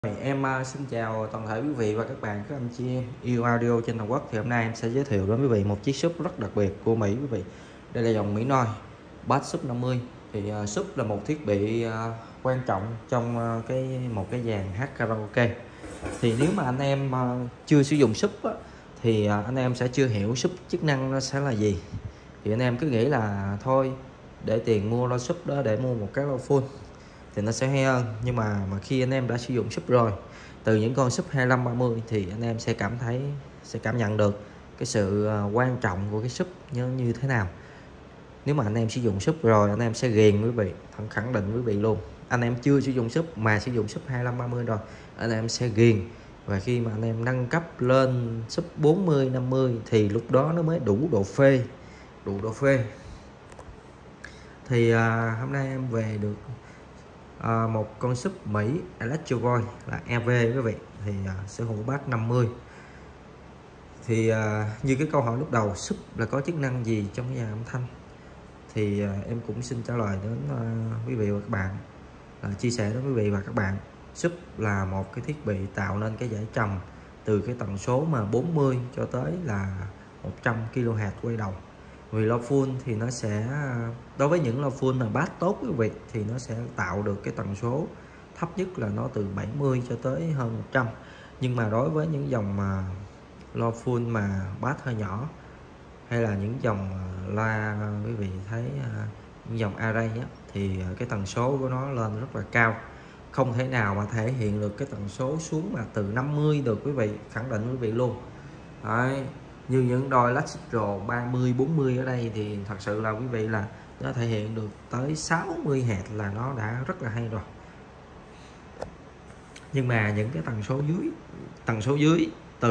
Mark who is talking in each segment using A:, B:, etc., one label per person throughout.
A: Xin chào toàn thể quý vị và các bạn, các anh chị em yêu audio trên toàn quốc. Thì hôm nay em sẽ giới thiệu đến quý vị một chiếc sub rất đặc biệt của Mỹ quý vị. Đây là dòng Mỹ Noi Bass Sub 50. Thì sub là một thiết bị quan trọng trong một cái dàn hát karaoke. Thì nếu mà anh em chưa sử dụng sub thì anh em sẽ chưa hiểu sub chức năng nó sẽ là gì. Thì anh em cứ nghĩ là thôi để tiền mua loa sub đó để mua một cái loa full thì nó sẽ hay hơn. Nhưng mà khi anh em đã sử dụng sub rồi, từ những con sub 25 30 thì anh em sẽ cảm nhận được cái sự quan trọng của cái sub như thế nào. Nếu mà anh em sử dụng sub rồi anh em sẽ ghiền quý vị, khẳng định quý vị luôn. Anh em chưa sử dụng sub mà sử dụng sub 25 30 rồi, anh em sẽ ghiền. Và khi mà anh em nâng cấp lên sub 40 50 thì lúc đó nó mới đủ độ phê. Thì hôm nay em về được một con sub Mỹ Electro Voice là EV quý vị. Thì sở hữu bass 50. Thì như cái câu hỏi lúc đầu, sub là có chức năng gì trong cái dàn âm thanh, thì em cũng xin trả lời đến quý vị và các bạn, chia sẻ đến quý vị và các bạn. Sub là một cái thiết bị tạo nên cái dải trầm từ cái tần số mà 40 cho tới là 100 kHz quay đầu. Vì loa full thì nó sẽ, đối với những loa full là bass tốt quý vị, thì nó sẽ tạo được cái tần số thấp nhất là nó từ 70 cho tới hơn 100. Nhưng mà đối với những dòng mà loa full mà bass hơi nhỏ, hay là những dòng loa quý vị thấy những dòng array thì cái tần số của nó lên rất là cao, không thể nào mà thể hiện được cái tần số xuống mà từ 50 được quý vị, khẳng định quý vị luôn. Đấy, như những đôi Electro 30 40 ở đây thì thật sự là quý vị là nó thể hiện được tới 60 Hz là nó đã rất là hay rồi. Nhưng mà những cái tần số dưới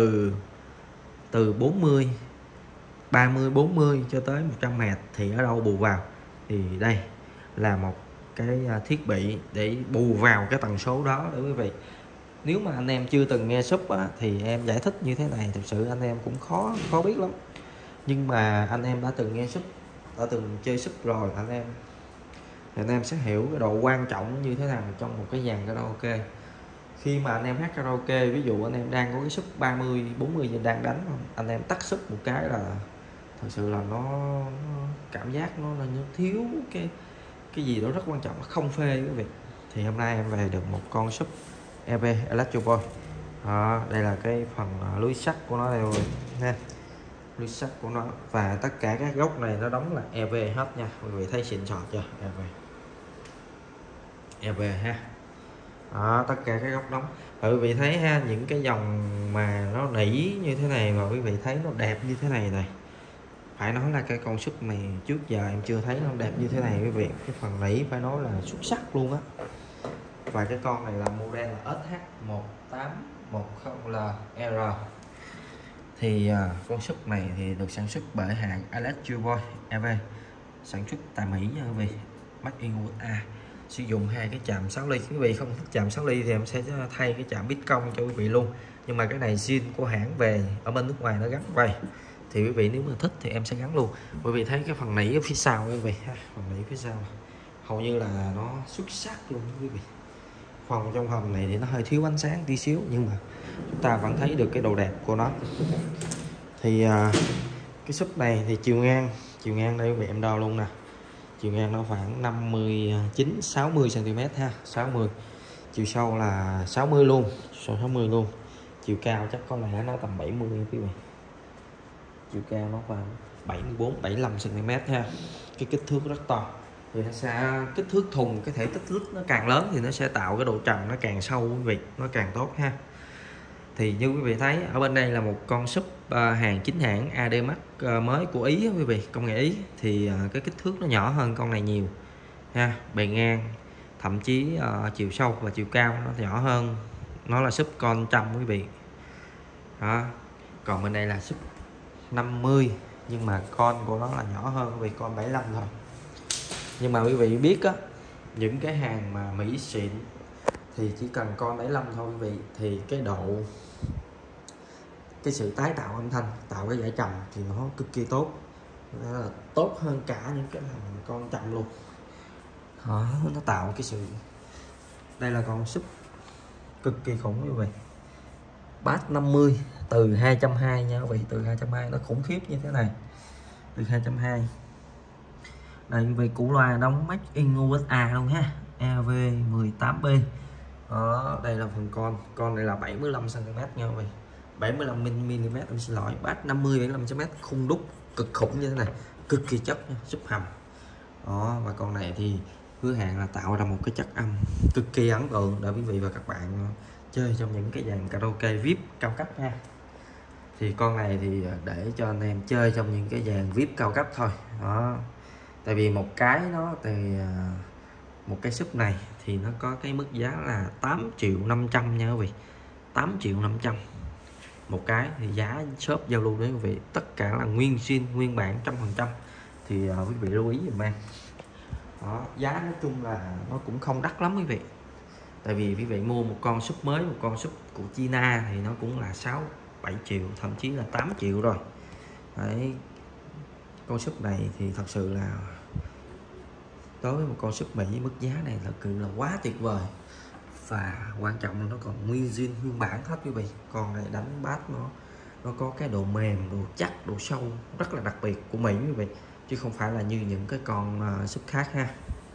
A: từ 40 30 40 cho tới 100 Hz thì ở đâu bù vào. Thì đây là một cái thiết bị để bù vào cái tần số đó để quý vị. Nếu mà anh em chưa từng nghe sub thì em giải thích như thế này thực sự anh em cũng khó biết lắm. Nhưng mà anh em đã từng nghe sub, đã từng chơi sub rồi, anh em sẽ hiểu cái độ quan trọng như thế nào trong một cái dàn karaoke. Khi mà anh em hát karaoke, ví dụ anh em đang có cái sub 30 40 đang đánh, anh em tắt sub một cái là thật sự là nó cảm giác nó thiếu cái gì đó rất quan trọng, nó không phê quý vị. Thì hôm nay em về được một con sub EV Electro Voice. Đây là cái phần lưới sắt của nó đây rồi nha, lưới sắt của nó, và tất cả các gốc này nó đóng là EV hết nha, quý vị thấy xịn sò chưa? EV ha. Tất cả các góc đóng, quý vị thấy ha, những cái dòng mà nó nỉ như thế này mà quý vị thấy nó đẹp như thế này này, phải nói là cái con sub này trước giờ em chưa thấy nó đẹp như thế này quý vị. Cái phần nỉ phải nói là xuất sắc luôn á. Và cái con này là model là SH1810R. Thì con sub này thì được sản xuất bởi hãng Electro Voice EV, sản xuất tại Mỹ nha quý vị, Made in USA. Sử dụng hai cái chạm 6 ly. Quý vị không thích chạm 6 ly thì em sẽ thay cái chạm bít cong cho quý vị luôn. Nhưng mà cái này zin của hãng về ở bên nước ngoài nó gắn vậy, thì quý vị nếu mà thích thì em sẽ gắn luôn. Quý vị thấy cái phần nỉ ở phía sau quý vị, phần nỉ phía sau hầu như là nó xuất sắc luôn quý vị. Trong phòng này thì nó hơi thiếu ánh sáng tí xíu, nhưng mà chúng ta vẫn thấy được cái độ đẹp của nó. Thì cái sub này thì chiều ngang đây quý vị, em đo luôn nè, chiều ngang nó khoảng 59 60 cm ha, 60. Chiều sâu là 60 luôn, chiều cao chắc có lẽ nó tầm 70 quý vị, chiều cao nó khoảng 74 75 cm ha. Cái kích thước rất to, thì nó sẽ kích thước thùng, cái thể tích lít nó càng lớn thì nó sẽ tạo cái độ trầm nó càng sâu quý vị, nó càng tốt ha. Thì như quý vị thấy ở bên đây là một con sub hàng chính hãng ADMax mới của Ý quý vị, công nghệ Ý. Thì cái kích thước nó nhỏ hơn con này nhiều ha, bề ngang, thậm chí chiều sâu và chiều cao nó nhỏ hơn, nó là sub con 100 quý vị đó. Còn bên đây là sub 50, nhưng mà con của nó là nhỏ hơn quý vị, con 75 thôi. Nhưng mà quý vị biết á, những cái hàng mà Mỹ xịn thì chỉ cần con 75 thôi quý vị, thì cái sự tái tạo âm thanh, tạo cái dải trầm thì nó cực kỳ tốt, nó tốt hơn cả những cái con chậm luôn. Nó tạo cái sự, đây là con sub cực kỳ khủng quý vị. Bass 50 từ 220 nha quý vị, từ 220 nó khủng khiếp như thế này, từ 220. Đây quý vị, củ loa đóng Made in USA luôn ha, EV18B. Đó, đây là phần con này là 75 cm nha quý vị, 75 mm, em xin lỗi. Bass 50 75 cm, khung đúc cực khủng như thế này, cực kỳ chất, súp hầm. Đó, và con này thì hứa hẹn là tạo ra một cái chất âm cực kỳ ấn tượng để quý vị và các bạn chơi trong những cái dàn karaoke VIP cao cấp ha. Thì con này thì để cho anh em chơi trong những cái dàn VIP cao cấp thôi. Đó, tại vì một cái nó thì một cái súp này thì nó có cái mức giá là 8.500.000 nha quý vị, 8.500.000 một cái. Thì giá shop giao lưu đấy quý vị, tất cả là nguyên zin nguyên bản 100%, thì quý vị lưu ý dùm em. Đó, giá nói chung là nó cũng không đắt lắm quý vị, tại vì quý vị mua một con súp mới, một con súp của China thì nó cũng là 6-7 triệu, thậm chí là 8 triệu rồi. Đấy, con súp này thì thật sự là đối với một con súp Mỹ mức giá này thật sự là quá tuyệt vời, và quan trọng là nó còn nguyên zin nguyên bản hết quý vị. Con này đánh bass nó có cái độ mềm, độ chắc, độ sâu rất là đặc biệt của Mỹ quý vị, chứ không phải là như những cái con súp khác ha.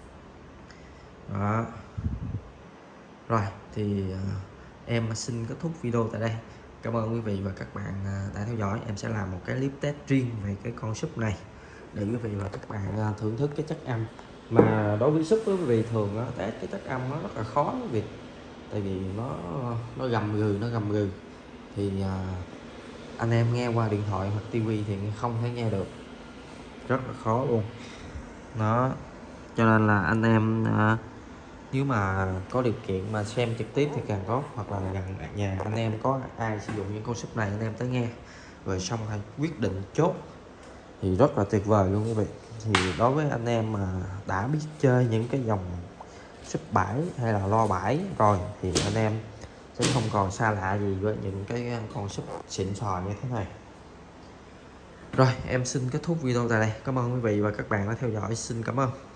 A: Đó, rồi thì em xin kết thúc video tại đây. Cảm ơn quý vị và các bạn đã theo dõi. Em sẽ làm một cái clip test riêng về cái con súp này để quý vị và các bạn thưởng thức cái chất âm. Mà đối với súp với quý vị thường test cái chất âm nó rất là khó quý vị, tại vì nó gầm gừ thì anh em nghe qua điện thoại hoặc tivi thì không thể nghe được, rất là khó luôn. Đó, cho nên là anh em nếu mà có điều kiện mà xem trực tiếp thì càng tốt, hoặc là gần nhà anh em có ai sử dụng những con súp này anh em tới nghe rồi xong hay quyết định chốt thì rất là tuyệt vời luôn quý vị. Thì đối với anh em mà đã biết chơi những cái dòng súp bãi hay là lo bãi rồi thì anh em sẽ không còn xa lạ gì với những cái con súp xịn sò như thế này. Rồi, em xin kết thúc video tại đây. Cảm ơn quý vị và các bạn đã theo dõi. Xin cảm ơn.